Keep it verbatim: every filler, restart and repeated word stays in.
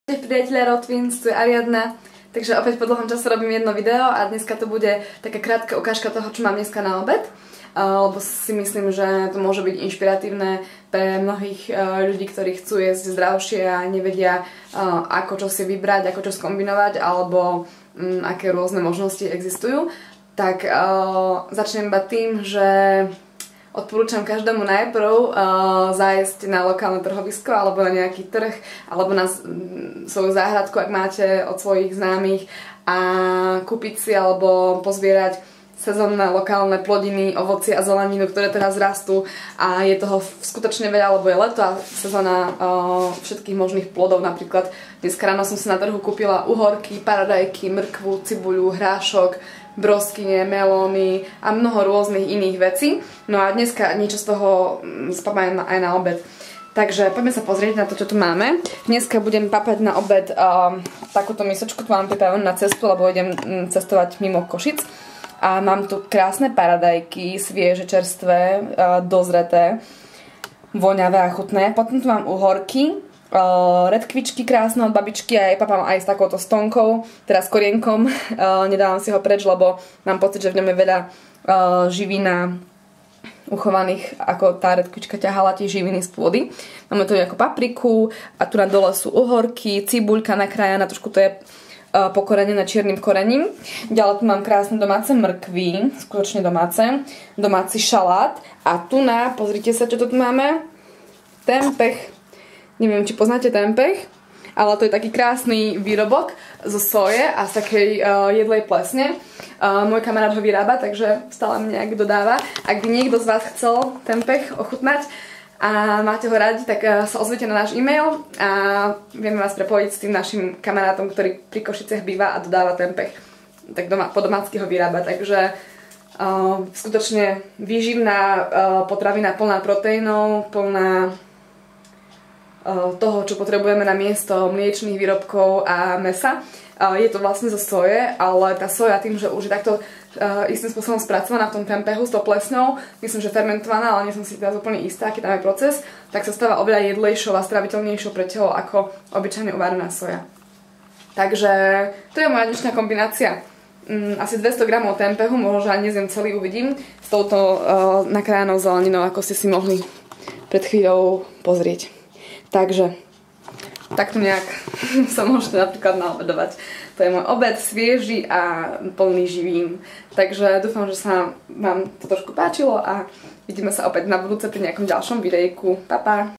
Priatelia Rotwins, tu je Ariadna, takže opäť po dlhom čase robím jedno video a dneska to bude taká krátka ukážka toho, čo mám dneska na obed, lebo si myslím, že to môže byť inšpiratívne pre mnohých ľudí, ktorí chcú jesť zdravšie a nevedia, ako čo si vybrať, ako čo skombinovať, alebo um, aké rôzne možnosti existujú. Tak uh, začnem iba tým, že odporúčam každému najprv uh, zájsť na lokálne trhovisko alebo na nejaký trh alebo na mm, svoju záhradku, ak máte od svojich známych, a kúpiť si alebo pozbierať sezónne lokálne plodiny, ovocie a zeleninu, ktoré teraz rastú, a je toho skutočne veľa, lebo je leto a sezóna uh, všetkých možných plodov. Napríklad dnes ráno som si na trhu kúpila uhorky, paradajky, mrkvu, cibuľu, hrášok, broskyne, melóny a mnoho rôznych iných vecí. No a dneska niečo z toho spapávam aj na obed. Takže poďme sa pozrieť na to, čo tu máme. Dneska budem papať na obed uh, takúto misočku, tu mám pripravenú na cestu, lebo idem um, cestovať mimo Košic. A mám tu krásne paradajky, svieže, čerstvé, uh, dozreté, voňavé a chutné. Potom tu mám uhorky, Uh, redkvičky krásne od babičky, a aj papám aj s takouto stonkou, teda s korienkom. Uh, nedávam si ho preč, lebo mám pocit, že v ňom je veľa uh, živín uchovaných, ako tá redkvička ťahala tie živiny z pôdy. Máme tu nejakú papriku a tu na dole sú uhorky, cibuľka nakrájaná, trošku to je uh, pokorenené čiernym korením. Ďalej tu mám krásne domáce mrkvy, skutočne domáce, domáci šalát, a tu na, pozrite sa, čo tu máme, tempeh. Neviem, či poznáte tempeh, ale to je taký krásny výrobok zo soje a z takej uh, jedlej plesne. Uh, môj kamarát ho vyrába, takže stále mi nejak dodáva. Ak by niekto z vás chcel tempeh ochutnať a máte ho radi, tak uh, sa ozvite na náš e-mail a vieme vás prepojiť s tým našim kamarátom, ktorý pri Košiciach býva a dodáva tempeh. Tak doma, po domácky ho vyrába, takže uh, skutočne výživná uh, potravina plná proteínov, plná toho, čo potrebujeme na miesto mliečnych výrobkov a mäsa. Je to vlastne zo soje, ale tá soja tým, že už je takto istým spôsobom spracovaná v tom tempehu s tou plesňou, myslím, že fermentovaná, ale nie som si teraz úplne istá, aký tam je proces, tak sa stáva oveľa jedlejšou a straviteľnejšou pre telo ako obyčajne uvarená soja. Takže to je moja dnešná kombinácia. Asi dvesto gramov tempehu, možno, že ani nezjem celý, uvidím, s touto uh, nakrájanou zeleninou, ako ste si mohli pred chvíľou pozrieť. Takže, takto nejak sa môžete napríklad naobedovať. To je môj obed, svieži a plný živín. Takže dúfam, že sa vám to trošku páčilo a vidíme sa opäť na budúce pri nejakom ďalšom videjku. Pa, pa!